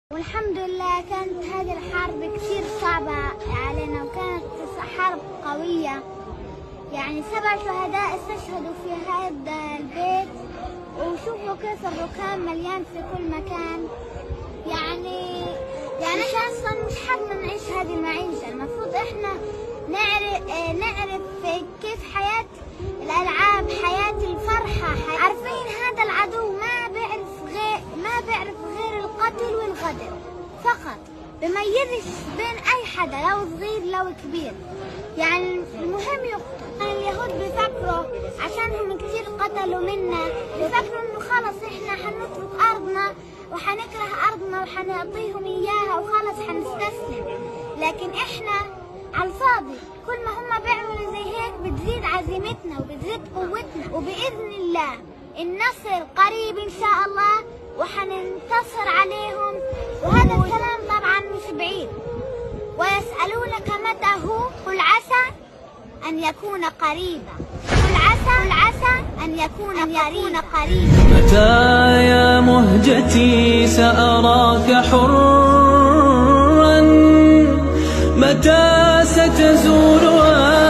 والحمد لله كانت هذه الحرب كثير صعبة علينا، وكانت حرب قوية. يعني 7 شهداء استشهدوا في هذا البيت، وشوفوا كيف الركام مليان في كل مكان. يعني احنا اصلا مش حابين نعيش هذه المعيشة. المفروض احنا نعرف كيف حياة الألعاب، حياة الفرحة. عارفين هذا العدو ما بيعرف غير القتل والغدر فقط، بميزش بين أي حدا، لو صغير لو كبير. يعني المهم يقتل. اليهود بيفكروا عشانهم كثير قتلوا منا، بيفكروا انه خلص احنا حنترك ارضنا وحنكره ارضنا وحنعطيهم اياها وخلص حنستسلم. لكن احنا على الفاضي، كل ما هم بيعملوا زي هيك بتزيد عزيمتنا وبتزيد قوتنا، وباذن الله النصر قريب ان شاء الله وحننتصر عليهم. وهذا الكلام طبعا مش بعيد. ويسألونك متى هو، قل عسى أن يكون قريبا. قل عسى أن يكون قريبا. متى يا مهجتي سأراك حرا، متى ستزول